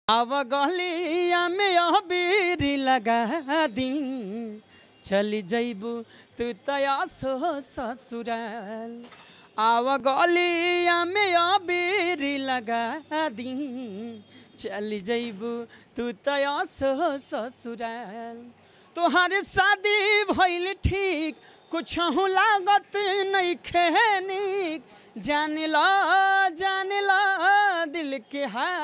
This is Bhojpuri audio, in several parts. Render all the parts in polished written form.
आव गलिया में अबीर लगा दी, चली जैबू तू तया सो ससुराल। आव गलिया में अबीर लगा दी, चली जैबू तू तया सो ससुराल। तोहार शादी भइल ठीक, कुछ लागत नहीं खेनिक, जान ला दिल के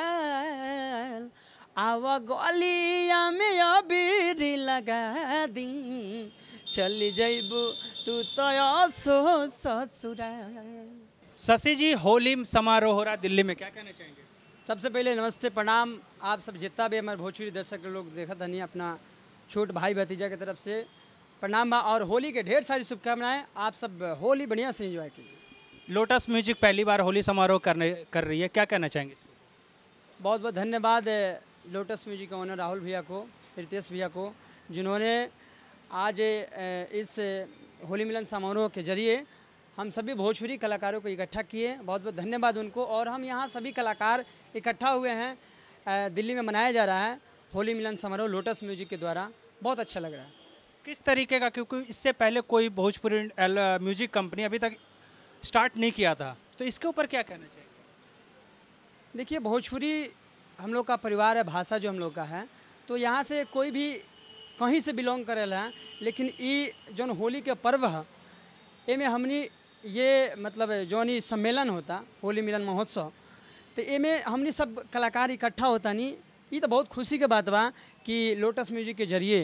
हाल। आवा गलिया में अबीर लगा दी, चली जैबू तू तो सो ससुराल। शशि जी, होली समारोह हो रहा दिल्ली में, क्या कहना चाहेंगे? सबसे पहले नमस्ते प्रणाम। आप सब जितना भी हमारे भोजपुरी दर्शक लोग देखा था नहीं, अपना छोट भाई भतीजा की तरफ से प्रणाम बा और होली के ढेर सारी शुभकामनाएं। आप सब होली बढ़िया से एंजॉय कीजिए। लोटस म्यूजिक पहली बार होली समारोह कर रही है, क्या कहना चाहेंगे? बहुत बहुत धन्यवाद लोटस म्यूजिक के ओनर राहुल भैया को, रितेश भैया को, जिन्होंने आज इस होली मिलन समारोह के जरिए हम सभी भोजपुरी कलाकारों को इकट्ठा किए। बहुत बहुत धन्यवाद उनको। और हम यहाँ सभी कलाकार इकट्ठा हुए हैं, दिल्ली में मनाया जा रहा है होली मिलन समारोह लोटस म्यूजिक के द्वारा। बहुत अच्छा लग रहा है। किस तरीके का, क्योंकि इससे पहले कोई भोजपुरी म्यूजिक कंपनी अभी तक स्टार्ट नहीं किया था, तो इसके ऊपर क्या कहना चाहिए? देखिए, भोजपुरी हम लोग का परिवार है, भाषा जो हम लोग का है, तो यहाँ से कोई भी कहीं से बिलोंग करेला है, लेकिन ये जो होली के पर्व है ये में हमनी ये मतलब जौन ही सम्मेलन होता होली मिलन महोत्सव, तो ये में हमनी सब कलाकार इकट्ठा होता नहीं। ये तो बहुत खुशी के बात बा कि लोटस म्यूजिक के जरिए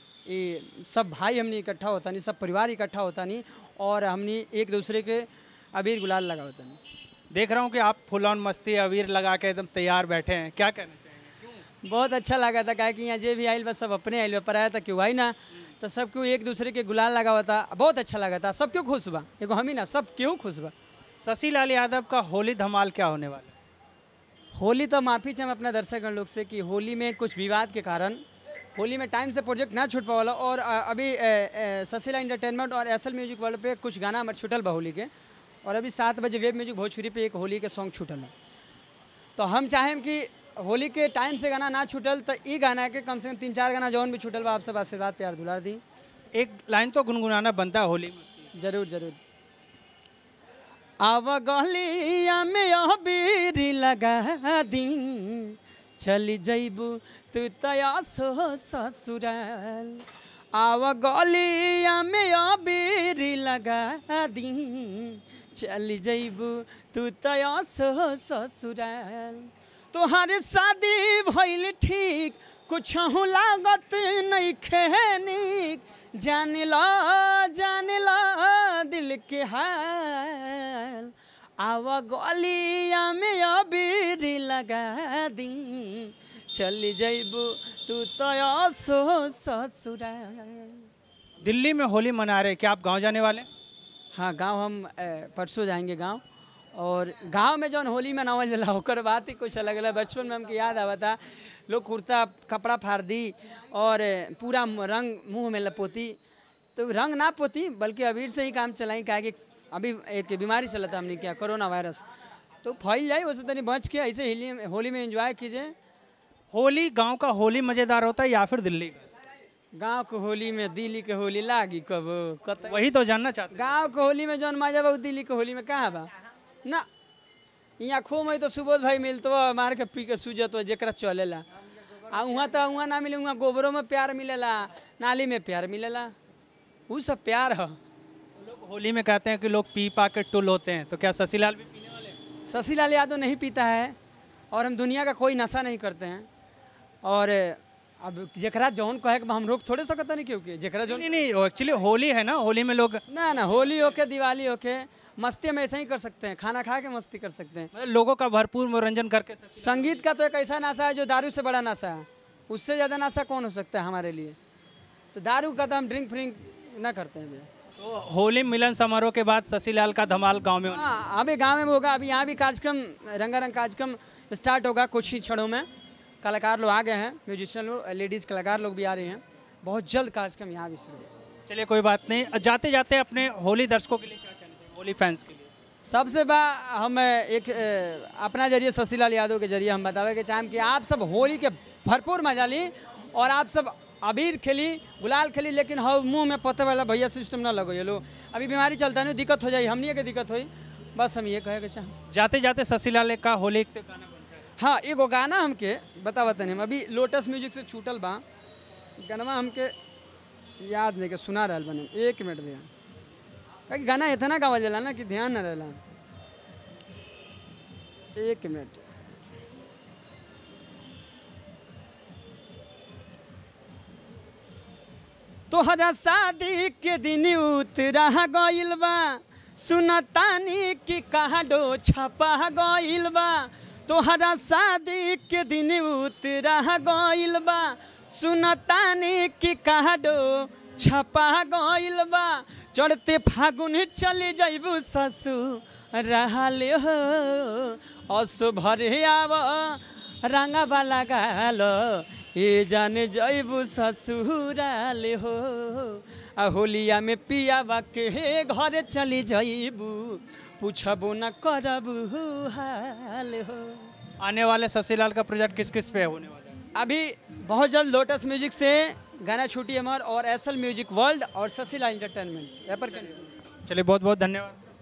ये सब भाई हमनी इकट्ठा होता नहीं, सब परिवार इकट्ठा होता नहीं, और हमनी एक दूसरे के अबीर गुलाल लगा होता नहीं। देख रहा हूँ कि आप फुल ऑन मस्ती अबीर लगा के एकदम तैयार बैठे हैं, क्या कहना चाहेंगे? बहुत अच्छा लगा था, कि यहाँ जे भी आइल बा सब अपने आइल पर आया था, क्यों आई ना, तो सब क्यों एक दूसरे के गुलाल लगा हुआ था। बहुत अच्छा लगा था, सब क्यों खुश बा, एगो हम ही ना, सब क्यों खुश बा। शशि लाल यादव का होली धमाल क्या होने वाला है? होली तो माफ़ी चाहे अपना दर्शकगण लोग से कि होली में कुछ विवाद के कारण होली में टाइम से प्रोजेक्ट ना छूट पावाला, और अभी शशि लाल एंटरटेनमेंट और एसएल म्यूजिक वर्ल्ड पे कुछ गाना हमारे छूटल बा होली के, और अभी 7 बजे वेब म्यूजिक भोजपुरी पे एक होली के सॉन्ग छूटल है। तो हम चाहें कि होली के टाइम से गाना ना छूटल, तो ये गाना के कम से कम 3-4 गाना जौन भी छूटल बा, आप सब आशीर्वाद प्यार दुलार दी। एक लाइन तो गुनगुनाना बनता है होली में। जरूर जरूर। आव गलिया में अबीर लगा दी, चली जैबू तू तया सो ससुराल। आव गलिया में अबीर लगा दी, चली जैबू तू तया सो ससुराल। तोहार शादी भइल ठीक, कुछ लागत नहीं खेनिक, जान ला दिल के हाल। आवा गलिया में अबीर लगा दी, चली जैबू तू तो सो ससुराल। दिल्ली में होली मना रहे, क्या आप गांव जाने वाले? हाँ, गांव हम परसों जाएंगे गांव, और गांव में जौन होली मनावल जाला ओकर बात ही कुछ अलग अलग। बचपन में हमके याद आवा था, लोग कुर्ता कपड़ा फाड़ दी और पूरा रंग मुंह में लपोती, तो रंग ना पोती बल्कि अबीर से ही काम चलाई, क्या कि अभी एक बीमारी चला था हमने क्या, कोरोना वायरस, तो फैल जाए वैसे तनी बच के ऐसे होली में एंजॉय कीजिए। होली गांव का होली मज़ेदार होता है या फिर दिल्ली का? गांव के होली में दिल्ली के होली लागी कब, वही तो जानना चाहते हैं। गांव के होली में जौन मजा बा दिल्ली के होली में कहाँ बा ना। यहाँ खूब है तो सुबोध भाई मिलतो मार के पी के सूजत जरा चलेला, आ वहाँ तो वहाँ ना मिले, वहाँ गोबरों में प्यार मिलेला, नाली में प्यार मिलेला, वो सब प्यार है। लोग होली में कहते हैं कि लोग पी पा के टुल होते हैं, तो क्या शशि लाल भी पीने वाले हैं? शशि लाल यादव नहीं पीता है, और हम दुनिया का कोई नशा नहीं करते हैं, और अब जकरा जौन कहे हम रोक थोड़े सकता नहीं, क्योंकि जकरा जौन नहीं एक्चुअली होली है ना, होली में लोग ना होली होके दिवाली होके मस्ती हम ऐसे ही कर सकते हैं, खाना खा के मस्ती कर सकते हैं, लोगों का भरपूर मनोरंजन करके। संगीत का तो एक ऐसा नशा है जो दारू से बड़ा नशा है, उससे ज़्यादा नशा कौन हो सकता है हमारे लिए, तो दारू का तो हम ड्रिंक फ्रिंक ना करते हैं भैया। तो होली मिलन समारोह के बाद शशि लाल का धमाल गांव में होगा? हाँ, अभी गांव में होगा। अभी यहाँ भी कार्यक्रम रंगारंग कार्यक्रम स्टार्ट होगा कुछ ही क्षणों में। कलाकार लोग आ गए हैं, म्यूजिशियन लोग, लेडीज़ कलाकार लोग भी आ रहे हैं, बहुत जल्द कार्यक्रम यहाँ भी शुरू। चलिए कोई बात नहीं, जाते जाते अपने होली दर्शकों के लिए क्या कहना चाहिए, होली फैंस के लिए? सबसे हम एक अपना जरिए शशिलाल यादव के जरिए हम बतावे के चाहें कि आप सब होली के भरपूर मजा ली और आप सब अबीर खेली, गुलाल खेली, लेकिन हम मुंह में पत्ते वाला भैया सिस्टम ना लगो। ये लो अभी बीमारी चलता है, दिक्कत हो जाए, हमनी के दिक्कत हुई। बस हम ये कहे के चाहें। जाते जाते शशिलाल का होली के गाना बनता है। हाँ, एगो गाना हमके बतावत नहीं, अभी लोटस म्यूजिक से छूटल बा गाना, हमके याद नहीं के सुना रहल बने। 1 मिनट भैया, क्योंकि गाना इतना गावल जाला ना कि ध्यान न रहला। 1 मिनट। तोहरा शादी के दिन उतरा गइल बा, सुनतानी कि कहाडो छपा गइल बा। तोहरा शादी के दिन उतरा गइल बा, सुनतानी कि कहाडो छपा गइल बा। चढ़ते फागुन चले जइबू ससुर रहले हो, असो भरे आव रंगा वाला गाल, ए जाने जइबू ससुराले हो। आ होलिया में पियावा के घर चली जइबू, पूछबो न करबू हाल हो। आने वाले शशिलाल का प्रोजेक्ट किस किस पे होने वाला है? अभी बहुत जल्द लोटस म्यूजिक से गाना छूटी अमर और एसएल म्यूजिक वर्ल्ड और शशिलाल एंटरटेनमेंट यहाँ पर। चलिए बहुत बहुत धन्यवाद।